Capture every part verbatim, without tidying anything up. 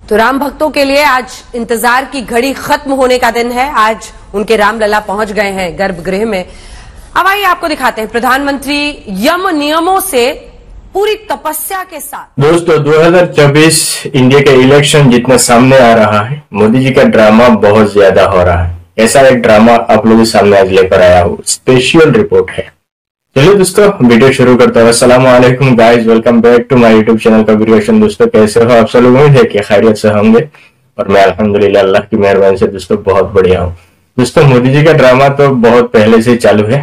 तो राम भक्तों के लिए आज इंतजार की घड़ी खत्म होने का दिन है। आज उनके रामलला पहुंच गए हैं गर्भगृह में। अब आइए आपको दिखाते हैं प्रधानमंत्री यम नियमों से पूरी तपस्या के साथ। दोस्तों दो हज़ार चौबीस इंडिया के इलेक्शन जितना सामने आ रहा है, मोदी जी का ड्रामा बहुत ज्यादा हो रहा है। ऐसा एक ड्रामा आप लोगों के सामने आज लेकर आया हूँ, स्पेशल रिपोर्ट है। चलिए दोस्तों वीडियो शुरू करता हूँ। अस्सलाम वालेकुम guys, welcome back to my YouTube channel का रिएक्शन। दोस्तों कैसे हो आप सब लोग? उम्मीद है कि खैरियत से होंगे और मैं अल्हम्दुलिल्लाह अल्लाह की मेहरबानी से दोस्तों बहुत बढ़िया हूँ। दोस्तों मोदी जी का ड्रामा तो बहुत पहले से चालू है।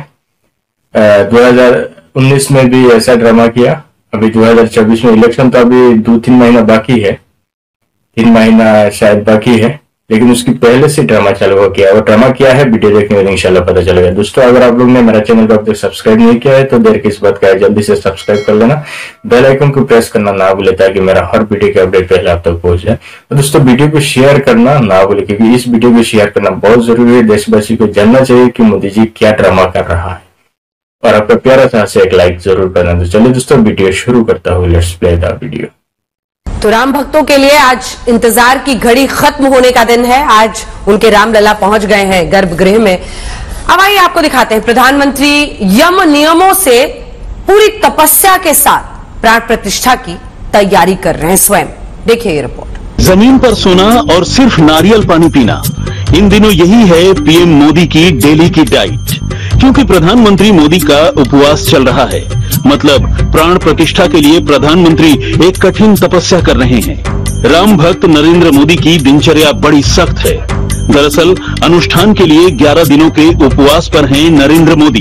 दो हज़ार उन्नीस में भी ऐसा ड्रामा किया। अभी दो हज़ार चौबीस में इलेक्शन तो अभी दो तीन महीना बाकी है, तीन महीना शायद बाकी है, लेकिन उसकी पहले से ड्रामा चालू हो गया। वो ड्रामा क्या है वीडियो देखने में इंशाल्लाह पता चलेगा। दोस्तों अगर आप लोग ने मेरा चैनल को अब तक सब्सक्राइब नहीं किया है तो देर किस बात का है, जल्दी से सब्सक्राइब कर लेना, बेल आइकन को प्रेस करना ना भूले ताकि मेरा हर वीडियो की अपडेट पहले आप तक पहुंच जाए। तो दोस्तों वीडियो को शेयर करना ना भूले, क्योंकि इस वीडियो को शेयर करना बहुत जरूरी है। देशवासी को जानना चाहिए कि मोदी जी क्या ड्रामा कर रहा है, और आपका प्यारा सा से एक लाइक जरूर करना। तो चलिए दोस्तों वीडियो शुरू करता हूँ, लेट्स प्ले द वीडियो। तो राम भक्तों के लिए आज इंतजार की घड़ी खत्म होने का दिन है। आज उनके रामलला पहुंच गए हैं गर्भगृह में। अब आइए आपको दिखाते हैं प्रधानमंत्री यम नियमों से पूरी तपस्या के साथ प्राण प्रतिष्ठा की तैयारी कर रहे हैं स्वयं। देखिए ये रिपोर्ट। जमीन पर सोना और सिर्फ नारियल पानी पीना, इन दिनों यही है पीएम मोदी की डेली की डाइट। क्योंकि प्रधानमंत्री मोदी का उपवास चल रहा है, मतलब प्राण प्रतिष्ठा के लिए प्रधानमंत्री एक कठिन तपस्या कर रहे हैं। राम भक्त नरेंद्र मोदी की दिनचर्या बड़ी सख्त है। दरअसल अनुष्ठान के लिए ग्यारह दिनों के उपवास पर हैं नरेंद्र मोदी।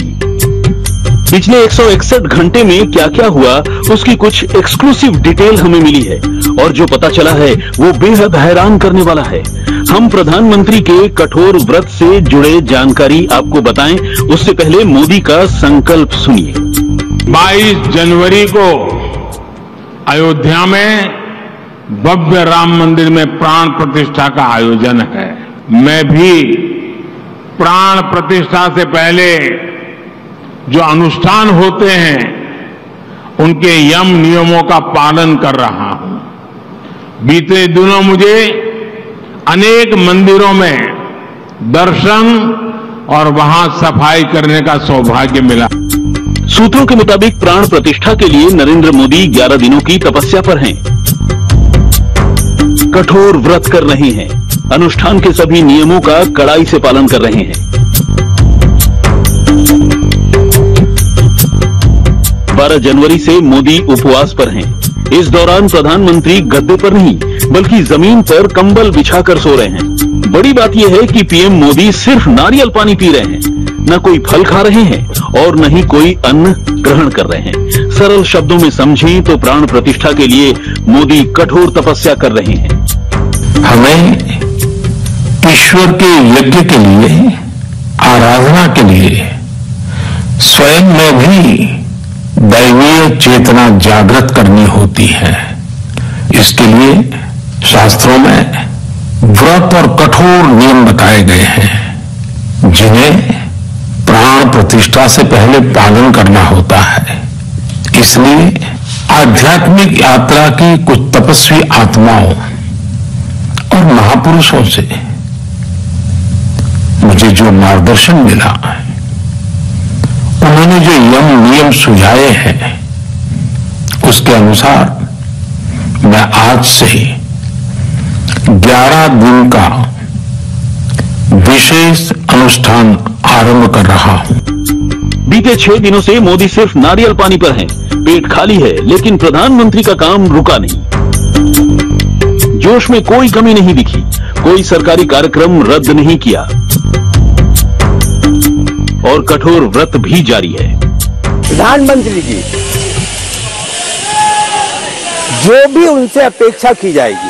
पिछले एक सौ इकसठ घंटे में क्या क्या हुआ उसकी कुछ एक्सक्लूसिव डिटेल हमें मिली है, और जो पता चला है वो बेहद हैरान करने वाला है। हम प्रधानमंत्री के कठोर व्रत से जुड़े जानकारी आपको बताएं, उससे पहले मोदी का संकल्प सुनिए। बाईस जनवरी को अयोध्या में भव्य राम मंदिर में प्राण प्रतिष्ठा का आयोजन है। मैं भी प्राण प्रतिष्ठा से पहले जो अनुष्ठान होते हैं उनके यम नियमों का पालन कर रहा हूं। बीते दिनों मुझे अनेक मंदिरों में दर्शन और वहां सफाई करने का सौभाग्य मिला। सूत्रों के मुताबिक प्राण प्रतिष्ठा के लिए नरेंद्र मोदी ग्यारह दिनों की तपस्या पर हैं। कठोर व्रत कर रहे हैं, अनुष्ठान के सभी नियमों का कड़ाई से पालन कर रहे हैं। बारह जनवरी से मोदी उपवास पर हैं। इस दौरान प्रधानमंत्री गद्दे पर नहीं बल्कि जमीन पर कंबल बिछाकर सो रहे हैं। बड़ी बात यह है कि पीएम मोदी सिर्फ नारियल पानी पी रहे हैं, न कोई फल खा रहे हैं और न ही कोई अन्न ग्रहण कर रहे हैं। सरल शब्दों में समझें तो प्राण प्रतिष्ठा के लिए मोदी कठोर तपस्या कर रहे हैं। हमें ईश्वर के यज्ञ के लिए, आराधना के लिए स्वयं में भी दैवीय चेतना जागृत करनी होती है। इसके लिए शास्त्रों में व्रत और कठोर नियम बताए गए हैं, जिन्हें प्राण प्रतिष्ठा से पहले पालन करना होता है। इसलिए आध्यात्मिक यात्रा की कुछ तपस्वी आत्माओं और महापुरुषों से मुझे जो मार्गदर्शन मिला, उन्होंने जो यम नियम सुझाए हैं, उसके अनुसार मैं आज से ग्यारह दिन का विशेष अनुष्ठान आरंभ कर रहा हूं। बीते छह दिनों से मोदी सिर्फ नारियल पानी पर हैं। पेट खाली है, लेकिन प्रधानमंत्री का काम रुका नहीं। जोश में कोई कमी नहीं दिखी, कोई सरकारी कार्यक्रम रद्द नहीं किया और कठोर व्रत भी जारी है। प्रधानमंत्री जी जो भी उनसे अपेक्षा की जाएगी,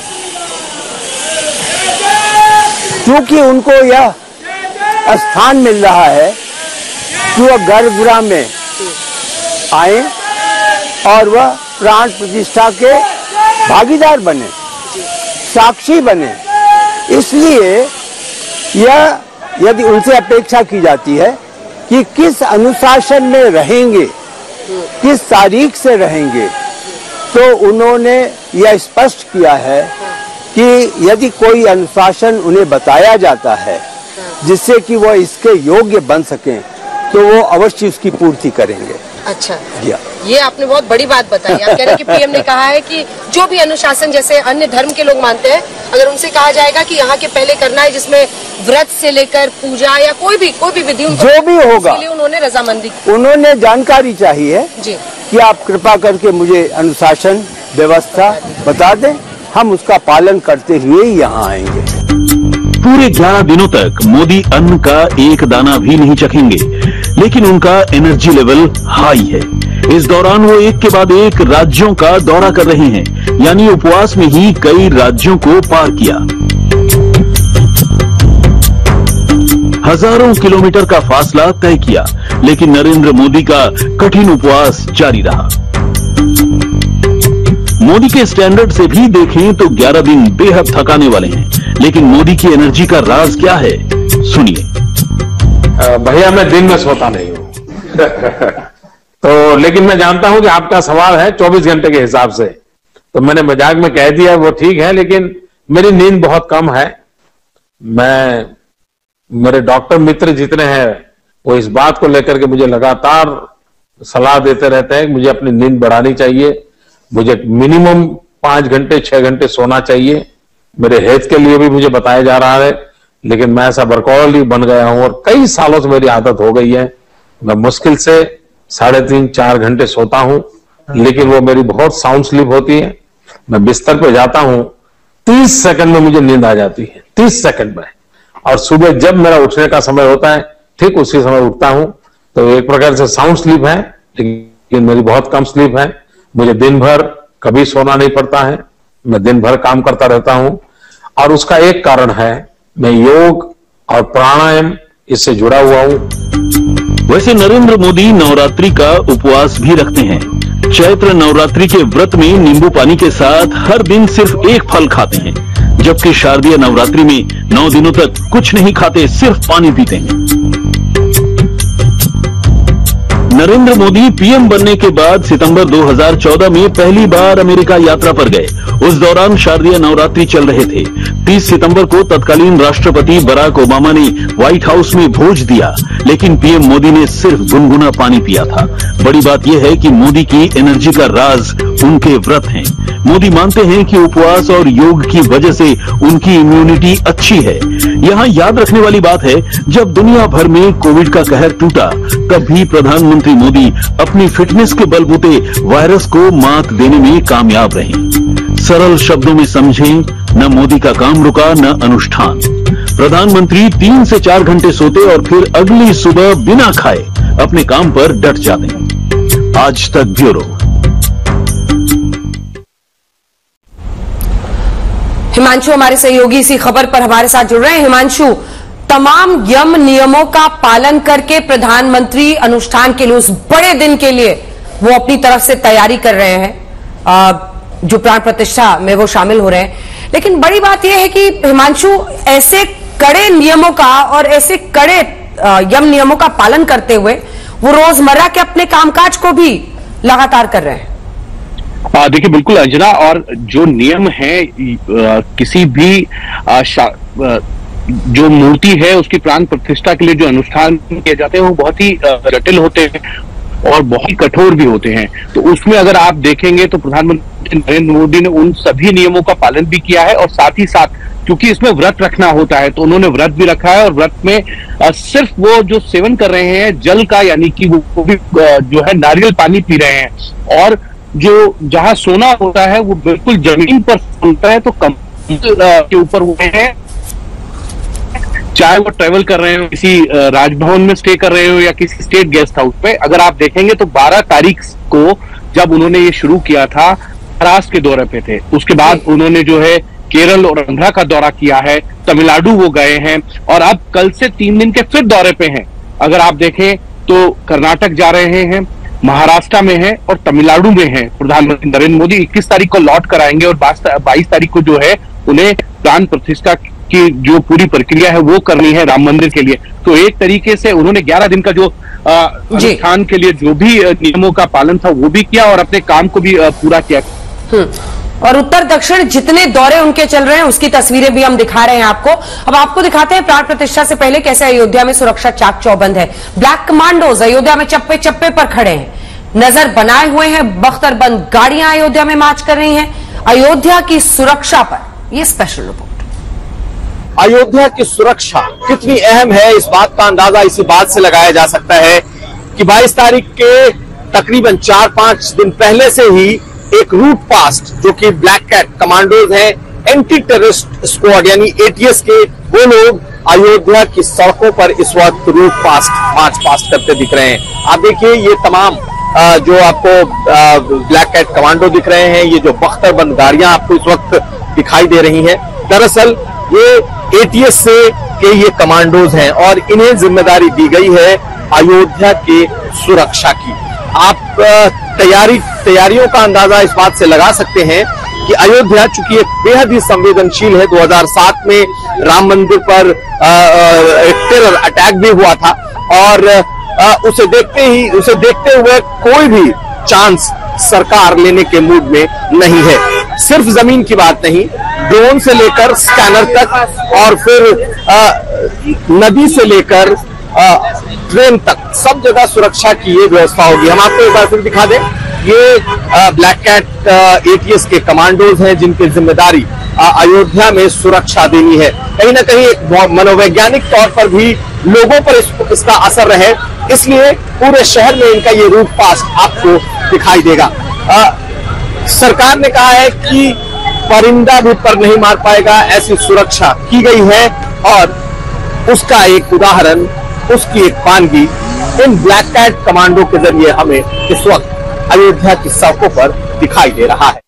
क्योंकि उनको यह स्थान मिल रहा है कि वह गर्भगृह में आए और वह प्राण प्रतिष्ठा के भागीदार बने, साक्षी बने। इसलिए यह यदि उनसे अपेक्षा की जाती है कि किस अनुशासन में रहेंगे, किस तारीख से रहेंगे, तो उन्होंने यह स्पष्ट किया है कि यदि कोई अनुशासन उन्हें बताया जाता है जिससे कि वह इसके योग्य बन सकें तो वो अवश्य उसकी पूर्ति करेंगे। अच्छा, या। ये आपने बहुत बड़ी बात बताई। आप कह रहे हैं कि पीएम ने कहा है कि जो भी अनुशासन जैसे अन्य धर्म के लोग मानते हैं, अगर उनसे कहा जाएगा कि यहाँ के पहले करना है, जिसमें व्रत से लेकर पूजा या कोई भी कोई भी विधि जो भी होगा, उन्होंने रजामंदी, उन्होंने जानकारी चाहिए जी कि आप कृपा करके मुझे अनुशासन व्यवस्था बता दें, हम उसका पालन करते हुए ही यहाँ आएंगे। पूरे ग्यारह दिनों तक मोदी अन्न का एक दाना भी नहीं चखेंगे, लेकिन उनका एनर्जी लेवल हाई है। इस दौरान वो एक के बाद एक राज्यों का दौरा कर रहे हैं, यानी उपवास में ही कई राज्यों को पार किया। हजारों किलोमीटर का फासला तय किया, लेकिन नरेंद्र मोदी का कठिन उपवास जारी रहा। मोदी के स्टैंडर्ड से भी देखें तो ग्यारह दिन बेहद थकाने वाले हैं, लेकिन मोदी की एनर्जी का राज क्या है, सुनिए। भैया मैं दिन में सोता नहीं हूं तो लेकिन मैं जानता हूं कि आपका सवाल है चौबीस घंटे के हिसाब से, तो मैंने मजाक में कह दिया वो ठीक है, लेकिन मेरी नींद बहुत कम है। मैं मेरे डॉक्टर मित्र जितने हैं वो इस बात को लेकर के मुझे लगातार सलाह देते रहते हैं कि मुझे अपनी नींद बढ़ानी चाहिए, मुझे मिनिमम पांच घंटे छह घंटे सोना चाहिए। मेरे हेल्थ के लिए भी मुझे बताया जा रहा है, लेकिन मैं ऐसा वर्कहॉलिक बन गया हूं और कई सालों से मेरी आदत हो गई है। मैं मुश्किल से साढ़े तीन चार घंटे सोता हूं, लेकिन वो मेरी बहुत साउंड स्लीप होती है। मैं बिस्तर पे जाता हूं, तीस सेकंड में मुझे नींद आ जाती है, तीस सेकंड में। और सुबह जब मेरा उठने का समय होता है ठीक उसी समय उठता हूं। तो एक प्रकार से साउंड स्लीप है, लेकिन मेरी बहुत कम स्लीप है। मुझे दिन भर कभी सोना नहीं पड़ता है, मैं दिन भर काम करता रहता हूं। और उसका एक कारण है, मैं योग और प्राणायाम इससे जुड़ा हुआ हूं। वैसे नरेंद्र मोदी नवरात्रि का उपवास भी रखते हैं। चैत्र नवरात्रि के व्रत में नींबू पानी के साथ हर दिन सिर्फ एक फल खाते हैं, जबकि शारदीय नवरात्रि में नौ दिनों तक कुछ नहीं खाते, सिर्फ पानी पीते हैं। नरेंद्र मोदी पीएम बनने के बाद सितंबर दो हज़ार चौदह में पहली बार अमेरिका यात्रा पर गए। उस दौरान शारदीय नवरात्रि चल रहे थे। तीस सितंबर को तत्कालीन राष्ट्रपति बराक ओबामा ने व्हाइट हाउस में भोज दिया, लेकिन पीएम मोदी ने सिर्फ गुनगुना पानी पिया था। बड़ी बात यह है कि मोदी की एनर्जी का राज उनके व्रत हैं। मोदी मानते हैं कि उपवास और योग की वजह से उनकी इम्यूनिटी अच्छी है। यहाँ याद रखने वाली बात है, जब दुनिया भर में कोविड का कहर टूटा, तब भी प्रधानमंत्री मोदी अपनी फिटनेस के बलबूते वायरस को मात देने में कामयाब रहे। सरल शब्दों में समझें, न मोदी का काम रुका न अनुष्ठान। प्रधानमंत्री तीन से चार घंटे सोते और फिर अगली सुबह बिना खाए अपने काम पर डट जाते हैं। आज तक ब्यूरो। हिमांशु हमारे सहयोगी इसी खबर पर हमारे साथ जुड़ रहे हैं। हिमांशु, तमाम यम नियमों का पालन करके प्रधानमंत्री अनुष्ठान के लिए, उस बड़े दिन के लिए वो अपनी तरफ से तैयारी कर रहे हैं, आ, जो प्राण प्रतिष्ठा में वो शामिल हो रहे हैं। लेकिन बड़ी बात यह है कि हिमांशु, ऐसे कड़े नियमों का और ऐसे कड़े यम नियमों का पालन करते हुए वो रोजमर्रा के अपने कामकाज को भी लगातार कर रहे हैं। देखिए बिल्कुल अंजना, और जो नियम है किसी भी आ, शा, आ, जो मूर्ति है उसकी प्राण प्रतिष्ठा के लिए जो अनुष्ठान किए जाते हैं वो बहुत ही जटिल होते हैं और बहुत ही कठोर भी होते हैं। तो उसमें अगर आप देखेंगे तो प्रधानमंत्री नरेंद्र मोदी ने उन सभी नियमों का पालन भी किया है, और साथ ही साथ क्योंकि इसमें व्रत रखना होता है तो उन्होंने व्रत भी रखा है। और व्रत में आ, सिर्फ वो जो सेवन कर रहे हैं जल का, यानी कि वो, वो भी आ, जो है नारियल पानी पी रहे हैं। और जो जहां सोना होता है वो बिल्कुल जमीन पर सोता है, तो कंबल के ऊपर हुए हैं, चाहे वो ट्रेवल कर रहे हो, किसी राजभवन में स्टे कर रहे हो या किसी स्टेट गेस्ट हाउस पे। अगर आप देखेंगे तो बारह तारीख को जब उन्होंने ये शुरू किया था, महाराष्ट्र के दौरे पे थे। उसके बाद उन्होंने जो है केरल और आंध्रा का दौरा किया है, तमिलनाडु वो गए हैं, और अब कल से तीन दिन के फिर दौरे पे हैं। अगर आप देखें तो कर्नाटक जा रहे हैं, महाराष्ट्र में है और तमिलनाडु में है। प्रधानमंत्री नरेंद्र मोदी इक्कीस तारीख को लौट कर आएंगे और बाईस तारीख को जो है उन्हें प्राण प्रतिष्ठा की जो पूरी प्रक्रिया है वो करनी है राम मंदिर के लिए। तो एक तरीके से उन्होंने ग्यारह दिन का जो अनुष्ठान के लिए जो भी नियमों का पालन था वो भी किया और अपने काम को भी पूरा किया। और उत्तर दक्षिण जितने दौरे उनके चल रहे हैं उसकी तस्वीरें भी हम दिखा रहे हैं आपको। अब आपको दिखाते हैं प्राण प्रतिष्ठा से पहले कैसे अयोध्या में सुरक्षा चाक चौबंद है। ब्लैक कमांडोज अयोध्या में चप्पे चप्पे पर खड़े हैं, नजर बनाए हुए हैं, बख्तरबंद गाड़ियां अयोध्या में मार्च कर रही हैं। अयोध्या की सुरक्षा पर यह स्पेशल रिपोर्ट। अयोध्या की सुरक्षा कितनी अहम है इस बात का अंदाजा इसी बात से लगाया जा सकता है कि बाईस तारीख के तकरीबन चार पांच दिन पहले से ही एक रूट पास्ट जो कि ब्लैक कैट कमांडोज हैं, एंटी टेररिस्ट स्क्वाड यानी एटीएस के, वो लोग अयोध्या की सड़कों पर इस वक्त रूट पास्ट मार्च पास्ट करते दिख रहे हैं। आप देखिए ये तमाम जो आपको ब्लैक कैट कमांडो दिख रहे हैं, ये जो बख्तरबंद गाड़ियां आपको इस वक्त दिखाई दे रही हैं, दरअसल ये एटीएस से के ये कमांडोज हैं और इन्हें जिम्मेदारी दी गई है अयोध्या के सुरक्षा की। आप तैयारी तैयारियों का अंदाजा इस बात से लगा सकते हैं कि अयोध्या चूंकि एक बेहद ही संवेदनशील है, दो हज़ार सात में राम मंदिर पर एक टेरर अटैक भी हुआ था और उसे देखते ही उसे देखते हुए कोई भी चांस सरकार लेने के मूड में नहीं है। सिर्फ जमीन की बात नहीं, ड्रोन से लेकर स्कैनर तक और फिर आ, नदी से लेकर आ, ट्रेन तक सब जगह सुरक्षा की ये व्यवस्था होगी। हम आपको एक बार फिर दिखा दें, ये ब्लैक कैट एटीएस के कमांडोज हैं जिनकी जिम्मेदारी अयोध्या में सुरक्षा देनी है। कहीं ना कहीं एक मनोवैज्ञानिक तौर पर भी लोगों पर इस, इसका असर रहे, इसलिए पूरे शहर में इनका ये रूट पास्ट आपको दिखाई देगा। आ, सरकार ने कहा है कि परिंदा भी पर नहीं मार पाएगा, ऐसी सुरक्षा की गई है और उसका एक उदाहरण, उसकी एक पानगी इन ब्लैक कैट कमांडो के जरिए हमें इस वक्त अयोध्या की सड़कों पर दिखाई दे रहा है।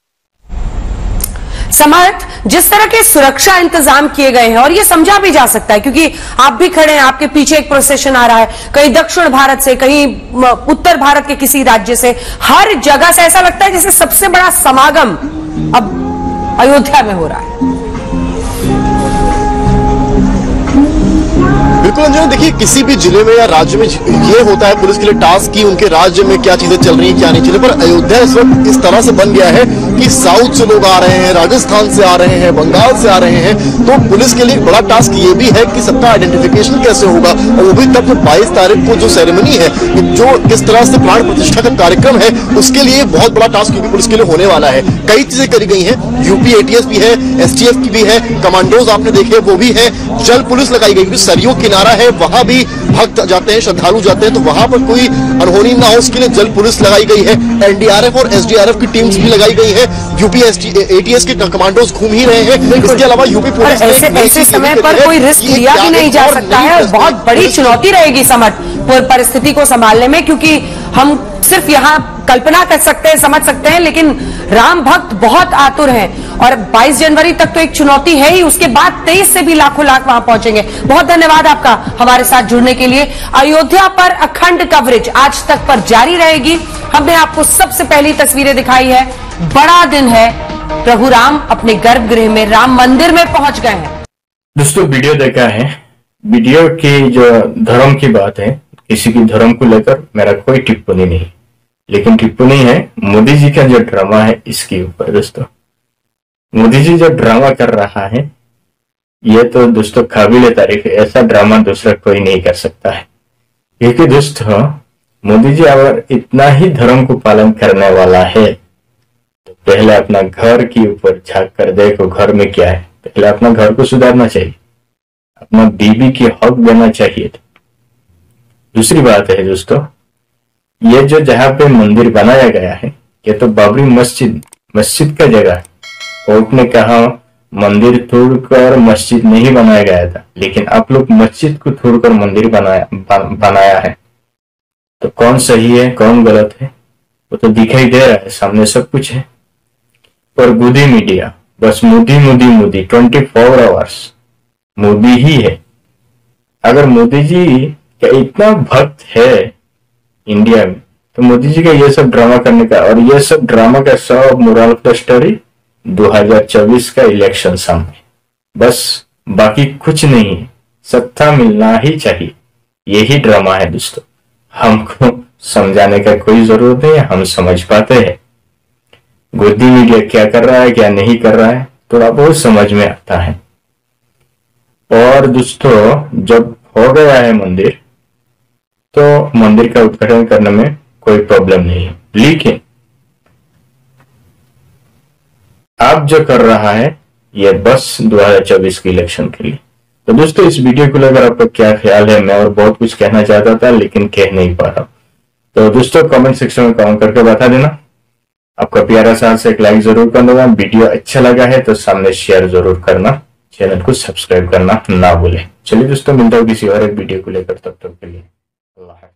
समर्थ, जिस तरह के सुरक्षा इंतजाम किए गए हैं और ये समझा भी जा सकता है क्योंकि आप भी खड़े हैं, आपके पीछे एक प्रोसेशन आ रहा है, कहीं दक्षिण भारत से, कहीं उत्तर भारत के किसी राज्य से, हर जगह से ऐसा लगता है जैसे सबसे बड़ा समागम अब अयोध्या में हो रहा है। बिल्कुल अंजना, देखिए किसी भी जिले में या राज्य में ये होता है पुलिस के लिए टास्क की उनके राज्य में क्या चीजें चल रही हैं क्या नहीं चल रही, पर अयोध्या इस वक्त इस तरह से बन गया है कि साउथ से लोग आ रहे हैं, राजस्थान से आ रहे हैं, बंगाल से आ रहे हैं, तो पुलिस के लिए बड़ा टास्क ये भी है कि सबका आइडेंटिफिकेशन कैसे होगा और वो भी तब जब बाईस तारीख को जो सेरेमनी है, जो किस तरह से प्राण प्रतिष्ठा का कार्यक्रम है, उसके लिए बहुत बड़ा टास्क पुलिस के लिए होने वाला है। कई चीजें करी गई है, यूपी एटीएस भी है, एसटीएफ की भी है, कमांडोज आपने देखे वो भी है, जल पुलिस लगाई गई, सरयू किनारा है, वहां भी भक्त जाते हैं, श्रद्धालु जाते हैं, तो वहां पर कोई अनहोनी ना हो उसके लिए जल पुलिस लगाई गई है, एनडीआरएफ और एसडीआरएफ की टीम्स भी लगाई गई है, यूपी एटीएस के कमांडोज घूम ही रहे हैं। इसके अलावा यूपी पुलिस ऐसे, ऐसे समय पर कोई रिस्क लिया भी नहीं जा सकता है और बहुत बड़ी चुनौती रहेगी समर्थ परिस्थिति को संभालने में, क्योंकि हम सिर्फ यहाँ कल्पना कर सकते हैं, समझ सकते हैं, लेकिन राम भक्त बहुत आतुर हैं और बाईस जनवरी तक तो एक चुनौती है ही, उसके बाद तेईस से भी लाखों लाख वहां पहुंचेंगे। बहुत धन्यवाद आपका हमारे साथ जुड़ने के लिए। अयोध्या पर अखंड कवरेज आज तक पर जारी रहेगी। हमने आपको सबसे पहली तस्वीरें दिखाई है, बड़ा दिन है, प्रभु राम अपने गर्भगृह में राम मंदिर में पहुंच गए हैं। दोस्तों वीडियो देखा है, वीडियो की जो धर्म की बात है, किसी की धर्म को लेकर मेरा कोई टिप्पणी नहीं, लेकिन टिप्पणी है मोदी जी का जो ड्रामा है इसके ऊपर। दोस्तों मोदी जी जो ड्रामा कर रहा है ये तो दोस्तों काबिल तारीफ है, ऐसा ड्रामा दूसरा कोई नहीं कर सकता है। क्योंकि दोस्तों मोदी जी अगर इतना ही धर्म को पालन करने वाला है तो पहले अपना घर के ऊपर झांक कर देखो, घर में क्या है, पहले अपना घर को सुधारना चाहिए, अपना बीबी की हक देना चाहिए। दूसरी बात है दोस्तों, ये जो जहां पे मंदिर बनाया गया है ये तो बाबरी मस्जिद मस्जिद का जगह है। कोर्ट ने कहा मंदिर तोड़कर मस्जिद नहीं बनाया गया था, लेकिन आप लोग मस्जिद को तोड़कर मंदिर बनाया बनाया है, तो कौन सही है कौन गलत है वो तो दिखाई दे रहा है, सामने सब कुछ है। पर गोदी मीडिया बस Modi Modi Modi twenty four hours Modi ही है। अगर मोदी जी का इतना भक्त है इंडिया में तो मोदी जी का ये सब ड्रामा करने का, और ये सब ड्रामा का सब मोरल ऑफ द स्टोरी दो हज़ार चौबीस का इलेक्शन सामने, बस बाकी कुछ नहीं है, सत्ता मिलना ही चाहिए, यही ड्रामा है दोस्तों। हमको समझाने का कोई जरूरत नहीं है, हम समझ पाते हैं। गोदी मीडिया क्या कर रहा है क्या नहीं कर रहा है थोड़ा बहुत समझ में आता है। और दोस्तों जब हो गया है मंदिर तो मंदिर का उद्घाटन करने में कोई प्रॉब्लम नहीं है, लेकिन आप जो कर रहा है ये बस दो हज़ार चौबीस के इलेक्शन के लिए। तो दोस्तों इस वीडियो को लेकर आपका क्या ख्याल है? मैं और बहुत कुछ कहना चाहता था लेकिन कह नहीं पा रहा। तो दोस्तों कमेंट सेक्शन में कमेंट करके बता देना। आपका प्यारा सा एक लाइक जरूर कर देना। वीडियो अच्छा लगा है तो सामने शेयर जरूर करना, चैनल को सब्सक्राइब करना ना भूलें। चलिए दोस्तों मिलता हूँ किसी और एक वीडियो को लेकर, तब तक के लिए अल्लाह हाफ़िज़।